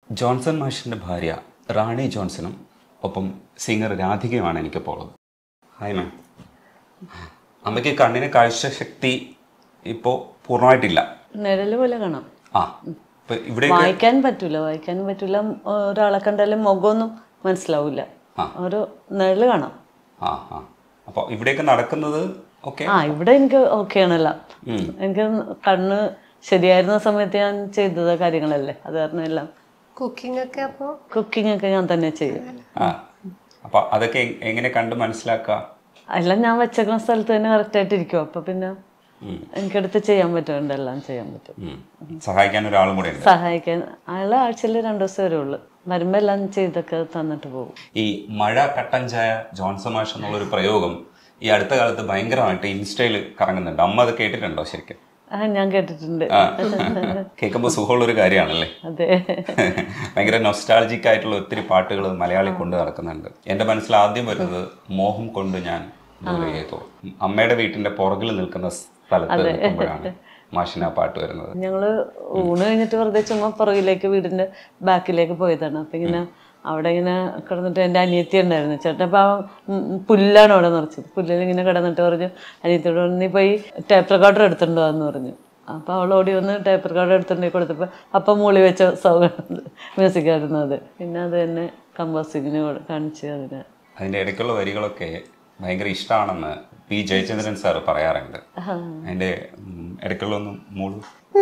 Johnson മാഷിൻ്റെ ഭാര്യ റാണി ജോൺസണും ഒപ്പം സിംഗർ രാധികയുമാണ് എനിക്കിപ്പോൾ ഉള്ളത്. Hi ma'am. അമ്മയ്ക്ക് കണ്ണിന് കാഴ്ചശക്തി ഇപ്പോൾ പൂർണ്ണമായിട്ടില്ല. നിഴല് പോലെ കാണാം. ഇവിടെ വായിക്കാൻ പറ്റൂല. ഒരാളെ കണ്ടാലും മുഖമൊന്നും മനസ്സിലാവില്ല. ഒരു നിഴല് കാണാം. അപ്പോൾ ഇവിടെയൊക്കെ നടക്കുന്നത് ഇവിടെ എനിക്ക് ഓക്കെ ആണല്ലോ. എനിക്ക് കണ്ണ് ശരിയായിരുന്ന സമയത്ത് ഞാൻ ചെയ്തത് കാര്യങ്ങളല്ലേ, അത് കാരണം എല്ലാം. കുക്കിംഗ് ഒക്കെ ഞാൻ തന്നെ ചെയ്യും. അപ്പൊ അതൊക്കെ എങ്ങനെ കണ്ട് മനസ്സിലാക്കുക? എല്ലാം ഞാൻ വെച്ചേക്കുന്ന സ്ഥലത്ത് തന്നെ കറക്റ്റ് ആയിട്ട് ഇരിക്കും. അപ്പൊ പിന്നെ എനിക്കെടുത്ത് ചെയ്യാൻ പറ്റും, എല്ലാം ചെയ്യാൻ പറ്റും. സഹായിക്കാൻ ഒരാളും കൂടെ സഹായിക്കാൻ അയാൾ ആഴ്ചയിൽ 2 ദിവസം വരുള്ളൂ. വരുമ്പോ എല്ലാം ചെയ്തൊക്കെ തന്നിട്ട് പോകും. ഈ മഴ കട്ടൻ ചായ ജോൺസൺ മാഷ് എന്നുള്ളൊരു പ്രയോഗം ഈ അടുത്ത കാലത്ത് ഭയങ്കരമായിട്ട് ഇൻസ്റ്റയിൽ കറങ്ങുന്നുണ്ട്. അമ്മ അത് കേട്ടിട്ടുണ്ടോ ശരിക്കും? ഞാൻ കേട്ടിട്ടുണ്ട്. കേൾക്കുമ്പോൾ സുഖമുള്ളൊരു കാര്യമാണല്ലേ. അതെ. ഭയങ്കര നൊസ്റ്റാൾജിക് ആയിട്ടുള്ള ഒത്തിരി പാട്ടുകൾ മലയാളി കൊണ്ട് നടക്കുന്നുണ്ട്. എൻ്റെ മനസ്സിൽ ആദ്യം വരുന്നത് മോഹം കൊണ്ട് ഞാൻ ദൂരേതോ, അമ്മയുടെ വീട്ടിന്റെ പുറകിൽ നിൽക്കുന്ന സ്ഥലത്ത് നിൽക്കുമ്പോഴാണ് മാഷിന് ആ പാട്ട് വരുന്നത്. ഞങ്ങള് ഊണ് കഴിഞ്ഞിട്ട് വെറുതെ ചുമ്മാ പുറകിലേക്ക് വീടിന്റെ ബാക്കിലേക്ക് പോയതാണ്. അപ്പൊ ഇങ്ങനെ അവിടെ ഇങ്ങനെ കിടന്നിട്ട് എൻ്റെ അനിയത്തി ഉണ്ടായിരുന്നു. ചേട്ടൻ അപ്പം പുല്ലാണ് അവിടെ നിറച്ചത്. പുല്ലിൽ ഇങ്ങനെ കിടന്നിട്ട് പറഞ്ഞു, അനിയത്തിയോട് നീ പോയി ടേപ്പ് റെക്കോർഡർ എടുത്തിട്ടുണ്ടോ എന്ന് പറഞ്ഞു. അപ്പോൾ അവൾ ഓടി വന്ന് ടേപ്പ് റെക്കോർഡർ എടുത്തിട്ടുണ്ടെങ്കിൽ കൊടുത്തപ്പോൾ അപ്പം മൂളി വെച്ച മ്യൂസിക് ആയിരുന്നു അത്. പിന്നെ അത് തന്നെ കമ്പോസിങ്ങിന് കാണിച്ച് അതിൻ്റെ ഇടയ്ക്കുള്ള വരികളൊക്കെ ഭയങ്കര ഇഷ്ടമാണെന്ന് പി ജയചന്ദ്രൻ സാർ പറയാറുണ്ട്. അതിൻ്റെ ഇടയ്ക്കുള്ള ഒന്നും മൂളു.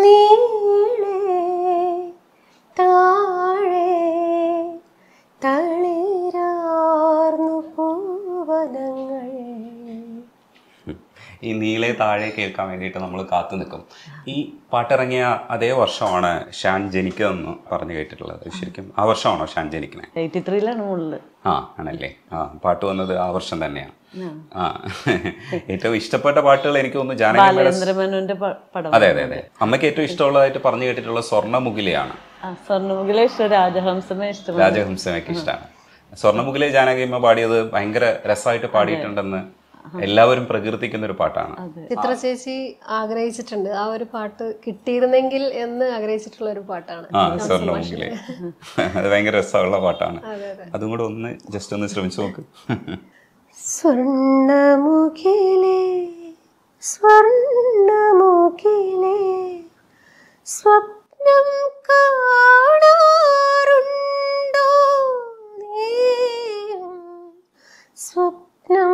ഈ നീളെ താഴെ കേൾക്കാൻ വേണ്ടിയിട്ട് നമ്മൾ കാത്തു നിൽക്കും. ഈ പാട്ടിറങ്ങിയ അതേ വർഷമാണ് ഷാൻ ജനിക്കുന്നതെന്ന് പറഞ്ഞു കേട്ടിട്ടുള്ളത്. ശരിക്കും ആ വർഷമാണോ ഷാൻ ജനിക്കുന്നത്? 83 ആണല്ലേ. പാട്ട് വന്നത് ആ വർഷം തന്നെയാണ്. ഏറ്റവും ഇഷ്ടപ്പെട്ട പാട്ടുകൾ എനിക്ക് തോന്നുന്നു ജാനകി. അതെ. അമ്മയ്ക്ക് ഏറ്റവും ഇഷ്ടമുള്ളതായിട്ട് പറഞ്ഞു കേട്ടിട്ടുള്ള സ്വർണ്ണമുഖിലയാണ്. സ്വർണ്ണമുഖിലെ ഇഷ്ടം, രാജഹംസമൊക്കെ ഇഷ്ടമാണ്. സ്വർണ്ണമുഖിലെ ജാനകിയമ്മ പാടിയത് ഭയങ്കര രസമായിട്ട് പാടിയിട്ടുണ്ടെന്ന് എല്ലാവരും പ്രകീർത്തിക്കുന്ന ഒരു പാട്ടാണ്. ചിത്ര ചേച്ചി ആഗ്രഹിച്ചിട്ടുണ്ട് ആ ഒരു പാട്ട് കിട്ടിയിരുന്നെങ്കിൽ എന്ന് ആഗ്രഹിച്ചിട്ടുള്ള ഒരു പാട്ടാണ് സ്വർണ്ണമുഖിലെ. അത് ഭയങ്കര രസമുള്ള പാട്ടാണ്. അതും കൂടെ ഒന്ന് ജസ്റ്റ് ഒന്ന് ശ്രമിച്ചു നോക്ക്. സ്വർണ്ണമുഖിലേ സ്വപ്നം കാണാറുണ്ടോ, സ്വപ്നം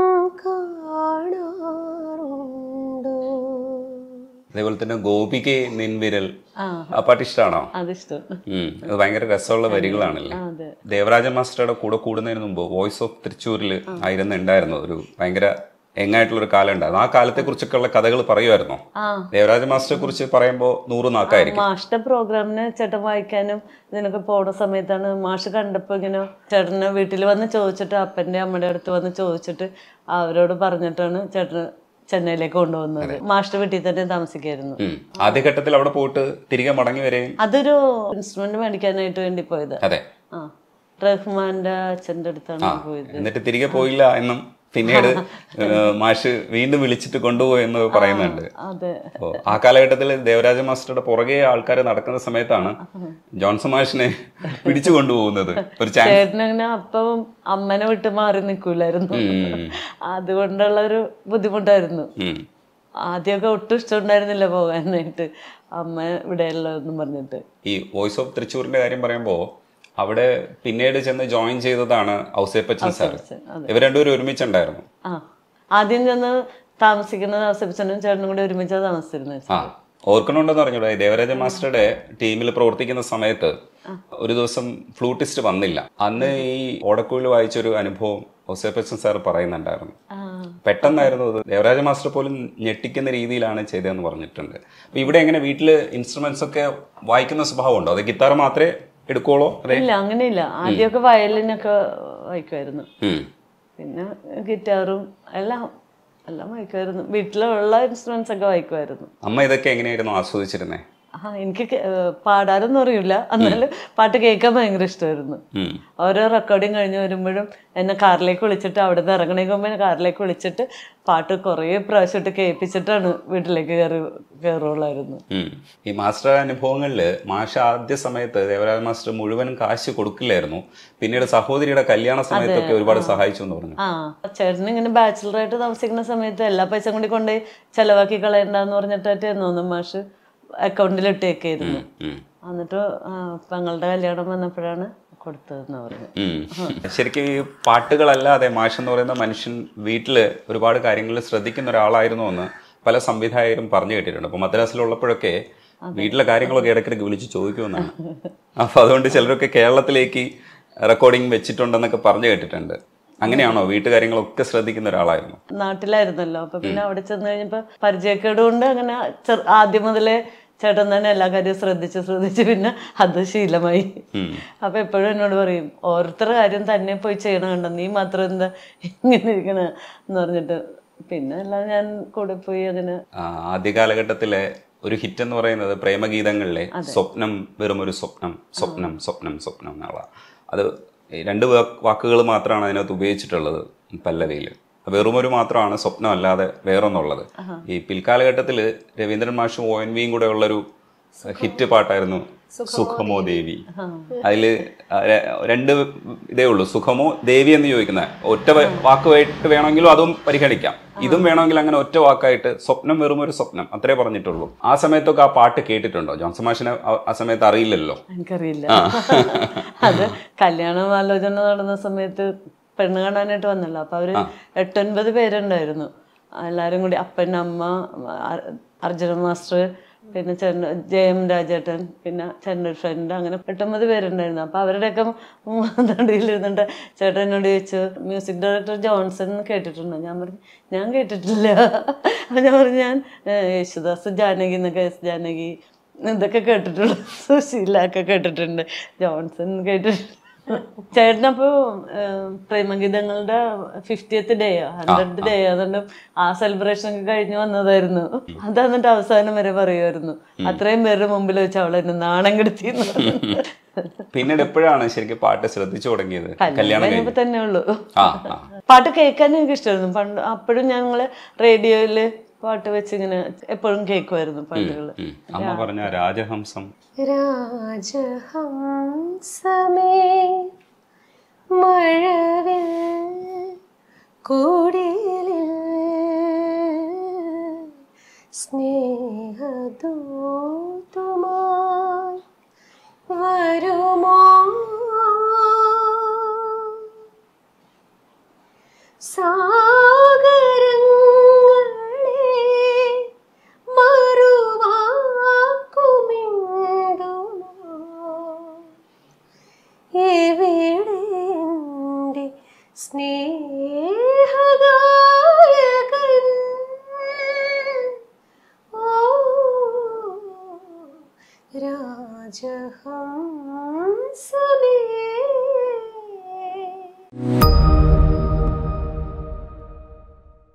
കാണാറുണ്ടോ. അതേപോലെ തന്നെ ഗോപികെ നിൻവിരൽ, ആ പാട്ട് ഇഷ്ടമാണോ? അത് ഭയങ്കര രസമുള്ള വരികളാണല്ലേ. ദേവരാജൻ മാസ്റ്ററുടെ കൂടെ കൂടുന്നതിന് മുമ്പ് വോയിസ് ഓഫ് തൃശ്ശൂരിൽ ഉണ്ടായിരുന്നു ഒരു ഭയങ്കര എങ്ങായിട്ടുള്ളൊരു കാലം ഉണ്ടായിരുന്നു. ആ കാലത്തെ കുറിച്ചൊക്കെയുള്ള കഥകൾ പറയുമായിരുന്നോ? ദേവരാജ മാസ്റ്ററെ കുറിച്ച് പറയുമ്പോ 100 നാക്കായിരിക്കും. മാഷിന്റെ പ്രോഗ്രാമിന് ചേട്ടൻ വായിക്കാനും ഇതിനൊക്കെ പോകുന്ന സമയത്താണ് മാഷ് കണ്ടപ്പോ ഇങ്ങനെ ചേട്ടന് വീട്ടിൽ വന്ന് ചോദിച്ചിട്ട്, അപ്പന്റെ അമ്മയുടെ അടുത്ത് വന്ന് ചോദിച്ചിട്ട് അവരോട് പറഞ്ഞിട്ടാണ് ചേട്ടന് ചെന്നൈയിലേക്ക് കൊണ്ടുവന്നത്. മാഷിന്റെ വീട്ടിൽ തന്നെ താമസിക്കായിരുന്നു. ആദ്യഘട്ടത്തിൽ അവിടെ പോയിട്ട് തിരികെ മടങ്ങി വരെ അതൊരു ഇൻസ്ട്രുമെന്റ് മേടിക്കാനായിട്ട് വേണ്ടി പോയത്. റഹ്മാന്റെ അച്ഛന്റെ അടുത്താണ് പോയത്. എന്നിട്ട് തിരികെ പോയില്ല എന്നും പിന്നീട് മാഷ് വീണ്ടും വിളിച്ചിട്ട് കൊണ്ടുപോയി എന്ന് പറയുന്നുണ്ട്. ആ കാലഘട്ടത്തിൽ ദേവരാജ മാസ്റ്ററുടെ പുറകെ ആൾക്കാർ നടക്കുന്ന സമയത്താണ് ജോൺസൺ മാഷിനെ പിടിച്ചു കൊണ്ടുപോകുന്നത്. ഒരു ചേട്ടനങ്ങനെ അപ്പം അമ്മനെ വിട്ട് മാറി നിൽക്കൂലായിരുന്നു. അതുകൊണ്ടുള്ള ഒരു ബുദ്ധിമുട്ടായിരുന്നു. ആദ്യമൊക്കെ ഒട്ടും ഇഷ്ടമുണ്ടായിരുന്നില്ല പോകാനായിട്ട്, അമ്മ ഇവിടെയല്ലെന്നും പറഞ്ഞിട്ട്. ഈ വോയിസ് ഓഫ് തൃശ്ശൂരിന്റെ കാര്യം പറയുമ്പോ അവിടെ പിന്നീട് ചെന്ന് ജോയിൻ ചെയ്തതാണ് ഔസേപ്പച്ചൻ സാർ. ഇവർ രണ്ടുപേരും ഒരുമിച്ചുണ്ടായിരുന്നു. ആദ്യം ചെന്ന് താമസിക്കുന്നത് ഔസേപ്പച്ചനും ചേട്ടനും കൂടെ ഒരുമിച്ച് താമസിച്ചിരുന്നത്. ഓർക്കണുണ്ടെന്ന് പറഞ്ഞൂടെ, ദേവരാജ മാസ്റ്ററുടെ ടീമിൽ പ്രവർത്തിക്കുന്ന സമയത്ത് ഒരു ദിവസം ഫ്ലൂട്ടിസ്റ്റ് വന്നില്ല. അന്ന് ഈ ഓടക്കുഴൽ വായിച്ചൊരു അനുഭവം ഔസേപ്പച്ചൻ സാർ പറയുന്നുണ്ടായിരുന്നു. പെട്ടെന്നായിരുന്നു അത്. ദേവരാജ മാസ്റ്റർ പോലും ഞെട്ടിക്കുന്ന രീതിയിലാണ് ചെയ്തതെന്ന് പറഞ്ഞിട്ടുണ്ട്. അപ്പൊ ഇവിടെ എങ്ങനെ വീട്ടില് ഇൻസ്ട്രുമെന്റ്സ് ഒക്കെ വായിക്കുന്ന സ്വഭാവം ഉണ്ടോ? അത് ഗിത്താർ മാത്രമേ എടുക്കോളോ? ഇല്ല, അങ്ങനെയില്ല. ആദ്യമൊക്കെ വയലിനൊക്കെ വായിക്കുമായിരുന്നു. പിന്നെ ഗിറ്റാറും എല്ലാം വായിക്കുമായിരുന്നു. വീട്ടിലുള്ള ഇൻസ്ട്രുമെന്റ്സ് ഒക്കെ വായിക്കുമായിരുന്നു. അമ്മ ഇതൊക്കെ എങ്ങനെയായിരുന്നു ആസ്വദിച്ചിരുന്നേ? എനിക്ക് പാടാനൊന്നും അറിയില്ല, എന്നാലും പാട്ട് കേൾക്കാൻ ഭയങ്കര ഇഷ്ടമായിരുന്നു. ഓരോ റെക്കോർഡിങ് കഴിഞ്ഞ് വരുമ്പോഴും എന്നെ കാറിലേക്ക് വിളിച്ചിട്ട്, അവിടെ നിന്ന് ഇറങ്ങണേക്ക് മുമ്പ് എന്നെ കാറിലേക്ക് വിളിച്ചിട്ട് പാട്ട് കുറേ പ്രാവശ്യമായിട്ട് കേൾപ്പിച്ചിട്ടാണ് വീട്ടിലേക്ക് കയറുള്ളായിരുന്നു. ഈ മാസ്റ്റർ അനുഭവങ്ങളിൽ മാഷ ആദ്യ സമയത്ത് ദേവരാജ മാസ്റ്റർ മുഴുവനും കാശ് കൊടുക്കില്ലായിരുന്നു, പിന്നീട് സഹോദരിയുടെ കല്യാണ സമയത്തൊക്കെ ഒരുപാട് സഹായിച്ചു എന്ന് പറഞ്ഞു. ചേട്ടന് ഇങ്ങനെ ബാച്ചിലറായിട്ട് താമസിക്കുന്ന സമയത്ത് എല്ലാ പൈസ കൂടി കൊണ്ടുപോയി ചെലവാക്കി കളയണ്ടെന്ന് പറഞ്ഞിട്ടായിരുന്നു മാഷ് അക്കൗണ്ടിൽ ഇട്ടേക്കായിരുന്നു. എന്നിട്ട് പെങ്ങളുടെ കല്യാണം വന്നപ്പോഴാണ് കൊടുത്തതെന്ന് പറഞ്ഞു. ശരിക്കും ഈ പാട്ടുകളല്ലാതെ മാഷ് എന്ന് പറയുന്ന മനുഷ്യൻ വീട്ടില് ഒരുപാട് കാര്യങ്ങളിൽ ശ്രദ്ധിക്കുന്ന ഒരാളായിരുന്നു എന്ന് പല സംവിധായകരും പറഞ്ഞു കേട്ടിട്ടുണ്ട്. അപ്പൊ മദ്രാസിലുള്ളപ്പോഴൊക്കെ വീട്ടിലെ കാര്യങ്ങളൊക്കെ ഇടയ്ക്കിടയ്ക്ക് വിളിച്ച് ചോദിക്കുമെന്നാണ്. അപ്പൊ അതുകൊണ്ട് ചിലരൊക്കെ കേരളത്തിലേക്ക് റെക്കോർഡിങ് വെച്ചിട്ടുണ്ടെന്നൊക്കെ പറഞ്ഞു കേട്ടിട്ടുണ്ട്. അങ്ങനെയാണോ? വീട്ടുകാര്യങ്ങളൊക്കെ ശ്രദ്ധിക്കുന്ന ഒരാളായിരുന്നു. നാട്ടിലായിരുന്നല്ലോ, അപ്പൊ പിന്നെ അവിടെ ചെന്ന് കഴിഞ്ഞപ്പോ പരിചയക്കേട് കൊണ്ട് അങ്ങനെ ആദ്യം മുതലേ ചേട്ടൻ തന്നെ എല്ലാ കാര്യവും ശ്രദ്ധിച്ച് പിന്നെ അത് ശീലമായി. അപ്പൊ എപ്പോഴും എന്നോട് പറയും, ഓരോരുത്തരുടെ കാര്യം തന്നെ പോയി ചെയ്യണ കണ്ട, നീ മാത്രം എന്താ ഇങ്ങനെ ഇരിക്കണ എന്ന് പറഞ്ഞിട്ട്. പിന്നെ എല്ലാം ഞാൻ കൂടെ പോയി. അങ്ങനെ ആദ്യ കാലഘട്ടത്തിലെ ഒരു ഹിറ്റ് എന്ന് പറയുന്നത് പ്രേമഗീതങ്ങളിലെ സ്വപ്നം വെറും ഒരു സ്വപ്നം, സ്വപ്നം സ്വപ്നം സ്വപ്നം എന്നുള്ള, അത് 2 വാക്കുകൾ മാത്രമാണ് അതിനകത്ത് ഉപയോഗിച്ചിട്ടുള്ളത് പല്ലവിയിൽ. വെറുമൊരു മാത്രമാണ് സ്വപ്നം, അല്ലാതെ വേറൊന്നുള്ളത്. ഈ പിൽക്കാലഘട്ടത്തിൽ രവീന്ദ്രൻ മാഷും ONV കൂടെ ഉള്ളൊരു ഹിറ്റ് പാട്ടായിരുന്നു സുഖമോ ദേവി. അതിൽ 2 ഇതേ ഉള്ളൂ, സുഖമോ ദേവി എന്ന് ചോദിക്കുന്ന ഒറ്റ വാക്കുമായിട്ട് വേണമെങ്കിലും അതും പരിഗണിക്കാം. ഇതും വേണമെങ്കിൽ അങ്ങനെ ഒറ്റ വാക്കായിട്ട് സ്വപ്നം വെറുമൊരു സ്വപ്നം അത്രേ പറഞ്ഞിട്ടുള്ളൂ. ആ സമയത്തൊക്കെ ആ പാട്ട് കേട്ടിട്ടുണ്ടോ? ജോൺസൺ മാഷിനെ ആ സമയത്ത് അറിയില്ലല്ലോ. എനിക്കറിയില്ല. അത് കല്യാണം ആലോചന നടന്ന സമയത്ത് പെണ്ണ് കാണാനായിട്ട് വന്നല്ലോ. അപ്പൊ അവര് 8-9 പേരുണ്ടായിരുന്നു. എല്ലാരും കൂടി, അപ്പൻ, അമ്മ, അർജുന മാസ്റ്റർ, പിന്നെ JM രാജേട്ടൻ, പിന്നെ ചെന്നൈ ഫ്രണ്ട്, അങ്ങനെ 8-9 പേരുണ്ടായിരുന്നു. അപ്പൊ അവരുടെയൊക്കെ നടുവിലിരുന്നിട്ട് ചേട്ടൻ എന്നോട് ചോദിച്ചു, മ്യൂസിക് ഡയറക്ടർ ജോൺസൺ കേട്ടിട്ടുണ്ടോ? ഞാൻ പറഞ്ഞു ഞാൻ കേട്ടിട്ടില്ല. അപ്പൊ ഞാൻ പറഞ്ഞു ഞാൻ യേശുദാസ്, ജാനകി എന്നൊക്കെ, ജാനകി ഇതൊക്കെ കേട്ടിട്ടുള്ളൂ, സുശീലൊക്കെ കേട്ടിട്ടുണ്ട്, ജോൺസൺ കേട്ടിട്ടുണ്ട്. ചേട്ടനപ്പോ പ്രേമഗീതങ്ങളുടെ 50th ഡേ 100th ഡേ, അതുകൊണ്ട് ആ സെലിബ്രേഷൻ ഒക്കെ കഴിഞ്ഞ് വന്നതായിരുന്നു. അത് എന്നിട്ട് അവസാനം വരെ പറയുമായിരുന്നു, അത്രയും പേരുടെ മുമ്പിൽ വെച്ച് അവളെ എന്നെ നാണം കെടുത്തി. പിന്നീട് എപ്പോഴാണ് ശരിക്കും പാട്ട് ശ്രദ്ധിച്ചു തുടങ്ങിയത്? കല്യാണം കഴിഞ്ഞപ്പോ തന്നെ ഉള്ളൂ. പാട്ട് കേൾക്കാൻ എനിക്ക് ഇഷ്ടമായിരുന്നു പണ്ട്. അപ്പോഴും ഞങ്ങള് റേഡിയോയില് പാട്ട് വെച്ച് ഇങ്ങനെ എപ്പോഴും കേൾക്കുമായിരുന്നു പാട്ടുകള്. അമ്മ പറഞ്ഞ രാജഹംസം, രാജഹംസമേ മഴവിൽ കൂടിലിൽ സ്നേഹദൂതുമായി വരുമോ? സ്നേഹഗായകൻ രാജഹംസമേ.